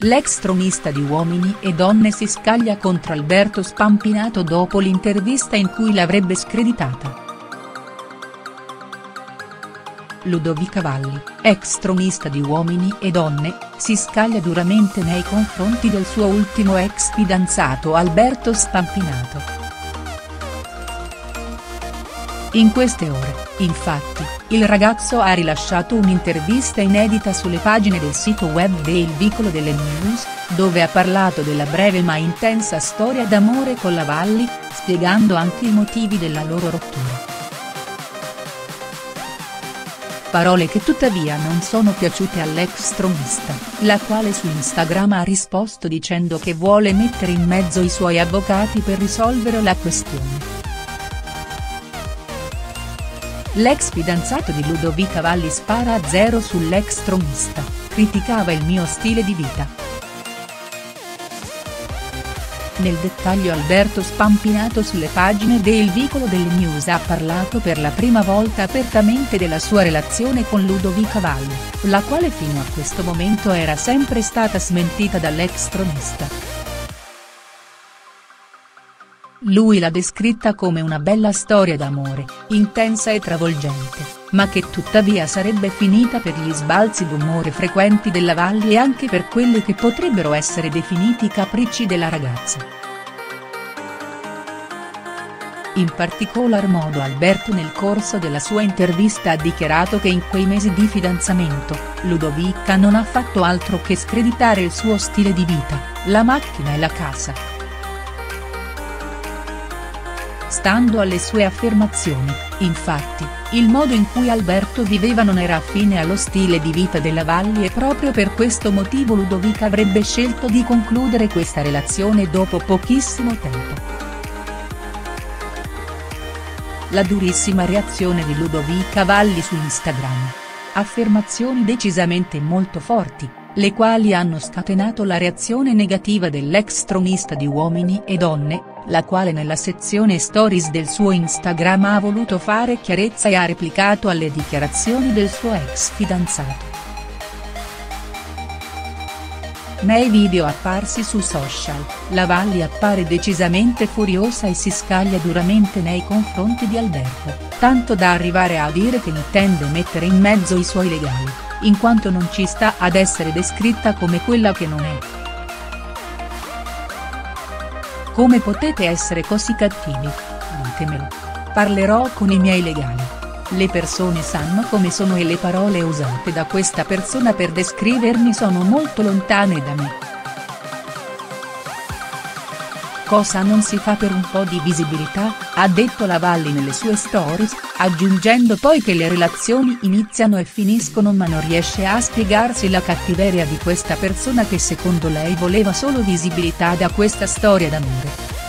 L'ex tronista di Uomini e Donne si scaglia contro Alberto Spampinato dopo l'intervista in cui l'avrebbe screditata. Ludovica Valli, ex tronista di Uomini e Donne, si scaglia duramente nei confronti del suo ultimo ex fidanzato Alberto Spampinato. In queste ore, infatti, il ragazzo ha rilasciato un'intervista inedita sulle pagine del sito web de Il Vicolo delle News, dove ha parlato della breve ma intensa storia d'amore con la Valli, spiegando anche i motivi della loro rottura. Parole che tuttavia non sono piaciute all'ex tronista, la quale su Instagram ha risposto dicendo che vuole mettere in mezzo i suoi avvocati per risolvere la questione. L'ex fidanzato di Ludovica Valli spara a zero sull'ex tronista, criticava il mio stile di vita. Nel dettaglio Alberto Spampinato sulle pagine de Il Vicolo delle News ha parlato per la prima volta apertamente della sua relazione con Ludovica Valli, la quale fino a questo momento era sempre stata smentita dall'ex tronista. Lui l'ha descritta come una bella storia d'amore, intensa e travolgente, ma che tuttavia sarebbe finita per gli sbalzi d'umore frequenti della Valli e anche per quelli che potrebbero essere definiti capricci della ragazza. In particolar modo Alberto nel corso della sua intervista ha dichiarato che in quei mesi di fidanzamento, Ludovica non ha fatto altro che screditare il suo stile di vita, la macchina e la casa. Stando alle sue affermazioni, infatti, il modo in cui Alberto viveva non era affine allo stile di vita della Valli e proprio per questo motivo Ludovica avrebbe scelto di concludere questa relazione dopo pochissimo tempo. La durissima reazione di Ludovica Valli su Instagram. Affermazioni decisamente molto forti, le quali hanno scatenato la reazione negativa dell'ex tronista di Uomini e Donne, la quale nella sezione stories del suo Instagram ha voluto fare chiarezza e ha replicato alle dichiarazioni del suo ex fidanzato. Nei video apparsi su social, la Valli appare decisamente furiosa e si scaglia duramente nei confronti di Alberto, tanto da arrivare a dire che intende mettere in mezzo i suoi legali, in quanto non ci sta ad essere descritta come quella che non è. Come potete essere così cattivi? Ditemelo. Parlerò con i miei legali. Le persone sanno come sono e le parole usate da questa persona per descrivermi sono molto lontane da me. Cosa non si fa per un po' di visibilità, ha detto la Valli nelle sue stories, aggiungendo poi che le relazioni iniziano e finiscono ma non riesce a spiegarsi la cattiveria di questa persona che secondo lei voleva solo visibilità da questa storia d'amore.